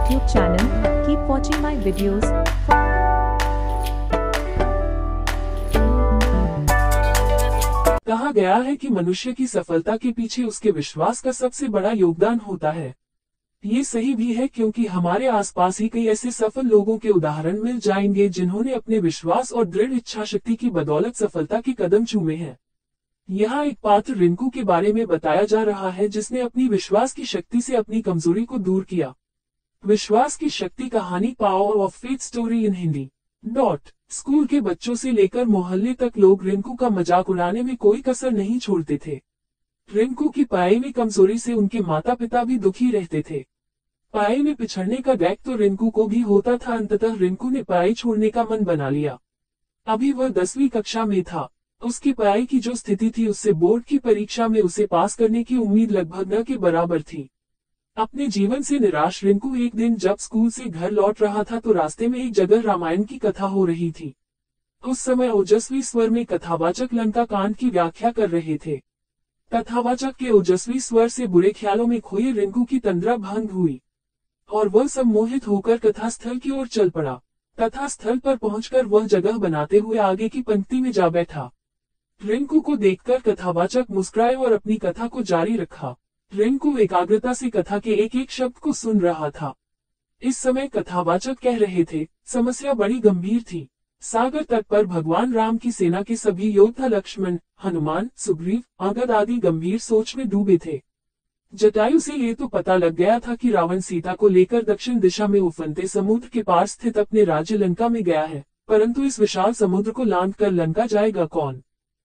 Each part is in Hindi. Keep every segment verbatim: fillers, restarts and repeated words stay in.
YouTube channel. Keep watching my videos. कहा गया है कि मनुष्य की सफलता के पीछे उसके विश्वास का सबसे बड़ा योगदान होता है। ये सही भी है क्योंकि हमारे आसपास ही कई ऐसे सफल लोगों के उदाहरण मिल जाएंगे जिन्होंने अपने विश्वास और दृढ़ इच्छा शक्ति की बदौलत सफलता के कदम चूमे हैं। यहाँ एक पात्र रिंकू के बारे में बताया जा रहा है जिसने अपनी विश्वास की शक्ति से अपनी कमजोरी को दूर किया। विश्वास की शक्ति कहानी power of faith story in Hindi dot school के बच्चों से लेकर मोहल्ले तक लोग रिंकू का मजाक उड़ाने में कोई कसर नहीं छोड़ते थे। रिंकू की पढ़ाई में कमजोरी से उनके माता पिता भी दुखी रहते थे। पढ़ाई में पिछड़ने का दैख तो रिंकू को भी होता था। अंततः रिंकू ने पढ़ाई छोड़ने का मन बना लिया। अभी वह दसवीं कक्षा में था। उसकी पढ़ाई की जो स्थिति थी उससे बोर्ड की परीक्षा में उसे पास करने की उम्मीद लगभग न के बराबर थी। अपने जीवन से निराश रिंकू एक दिन जब स्कूल से घर लौट रहा था तो रास्ते में एक जगह रामायण की कथा हो रही थी। उस समय ओजस्वी स्वर में कथावाचक लंका कांड की व्याख्या कर रहे थे। कथावाचक के ओजस्वी स्वर से बुरे ख्यालों में खोए रिंकू की तंद्रा भंग हुई और वह सम्मोहित होकर कथास्थल की ओर चल पड़ा। कथास्थल पर पहुंचकर वह जगह बनाते हुए आगे की पंक्ति में जा बैठा। रिंकू को देखकर कथावाचक मुस्कुराए और अपनी कथा को जारी रखा। रिंकू एकाग्रता से कथा के एक एक शब्द को सुन रहा था। इस समय कथावाचक कह रहे थे, समस्या बड़ी गंभीर थी। सागर तट पर भगवान राम की सेना के सभी योद्धा लक्ष्मण, हनुमान, सुग्रीव, अंगद आदि गंभीर सोच में डूबे थे। जटायु से ये तो पता लग गया था कि रावण सीता को लेकर दक्षिण दिशा में उफनते समुद्र के पार स्थित अपने राज्य लंका में गया है, परंतु इस विशाल समुद्र को लांघ कर लंका जाएगा कौन?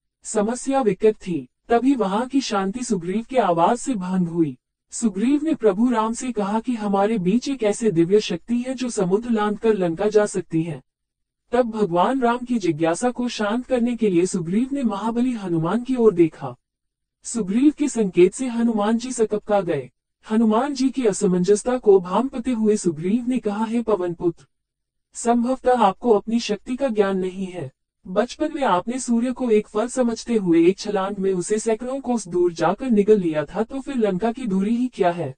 समस्या विकट थी। तभी वहां की शांति सुग्रीव के आवाज से भंग हुई। सुग्रीव ने प्रभु राम से कहा कि हमारे बीच एक ऐसे दिव्य शक्ति है जो समुद्र लांघ कर लंका जा सकती है। तब भगवान राम की जिज्ञासा को शांत करने के लिए सुग्रीव ने महाबली हनुमान की ओर देखा। सुग्रीव के संकेत से हनुमान जी सकपका गए। हनुमान जी की असमंजसता को भांपते हुए सुग्रीव ने कहा, हे पवन पुत्र, संभवतः आपको अपनी शक्ति का ज्ञान नहीं है। बचपन में आपने सूर्य को एक फल समझते हुए एक छलांग में उसे सैकड़ों कोस दूर जाकर निगल लिया था, तो फिर लंका की दूरी ही क्या है?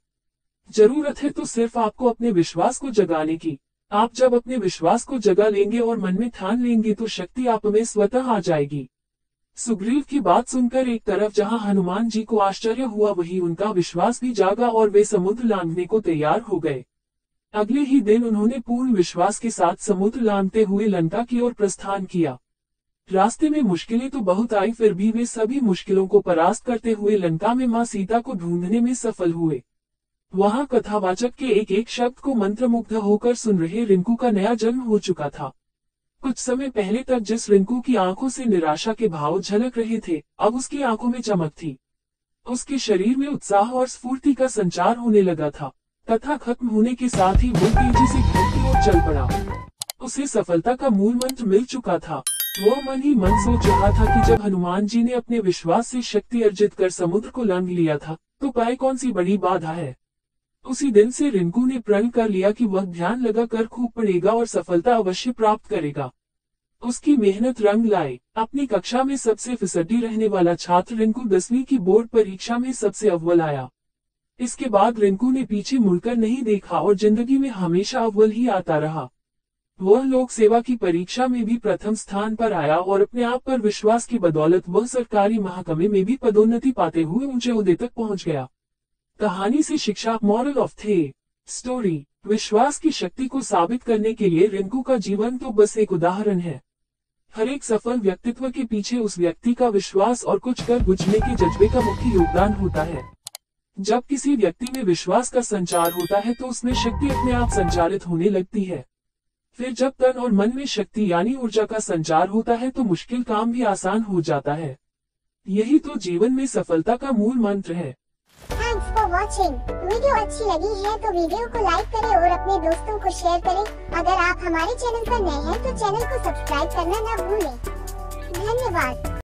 जरूरत है तो सिर्फ आपको अपने विश्वास को जगाने की। आप जब अपने विश्वास को जगा लेंगे और मन में ठान लेंगे तो शक्ति आप में स्वतः आ जाएगी। सुग्रीव की बात सुनकर एक तरफ जहां हनुमान जी को आश्चर्य हुआ, वहीं उनका विश्वास भी जागा और वे समुद्र लांघने को तैयार हो गए। अगले ही दिन उन्होंने पूर्ण विश्वास के साथ समुद्र लांघते हुए लंका की ओर प्रस्थान किया। रास्ते में मुश्किलें तो बहुत आई, फिर भी वे सभी मुश्किलों को परास्त करते हुए लंका में मां सीता को ढूंढने में सफल हुए। वहां कथावाचक के एक एक शब्द को मंत्रमुग्ध होकर सुन रहे रिंकू का नया जन्म हो चुका था। कुछ समय पहले तक जिस रिंकू की आंखों से निराशा के भाव झलक रहे थे, अब उसकी आंखों में चमक थी। उसके शरीर में उत्साह और स्फूर्ति का संचार होने लगा था। कथा खत्म होने के साथ ही वो तेजी से घर की ओर चल पड़ा। उसे सफलता का मूल मंत्र मिल चुका था। वो मन ही मन सोच रहा था कि जब हनुमान जी ने अपने विश्वास से शक्ति अर्जित कर समुद्र को लांघ लिया था, तो पाए कौन सी बड़ी बाधा है। उसी दिन से रिंकू ने प्रण कर लिया कि वह ध्यान लगाकर खूब पढ़ेगा और सफलता अवश्य प्राप्त करेगा। उसकी मेहनत रंग लाई। अपनी कक्षा में सबसे फिसड्डी रहने वाला छात्र रिंकू दसवीं की बोर्ड परीक्षा में सबसे अव्वल आया। इसके बाद रिंकू ने पीछे मुड़कर नहीं देखा और जिंदगी में हमेशा अव्वल ही आता रहा। वह लोक सेवा की परीक्षा में भी प्रथम स्थान पर आया और अपने आप पर विश्वास की बदौलत वह सरकारी महकमे में भी पदोन्नति पाते हुए ऊंचे ओहदे तक पहुंच गया। कहानी से शिक्षा, मॉरल ऑफ द स्टोरी, विश्वास की शक्ति को साबित करने के लिए रिंकू का जीवन तो बस एक उदाहरण है। हर एक सफल व्यक्तित्व के पीछे उस व्यक्ति का विश्वास और कुछ कर गुजरने के जज्बे का मुख्य योगदान होता है। जब किसी व्यक्ति में विश्वास का संचार होता है तो उसमें शक्ति अपने आप संचारित होने लगती है। फिर जब तन और मन में शक्ति यानी ऊर्जा का संचार होता है तो मुश्किल काम भी आसान हो जाता है। यही तो जीवन में सफलता का मूल मंत्र है। Thanks for watching. वीडियो अच्छी लगी है तो वीडियो को लाइक करें और अपने दोस्तों को शेयर करें। अगर आप हमारे चैनल पर नए हैं तो चैनल को सब्सक्राइब करना न भूलें। धन्यवाद।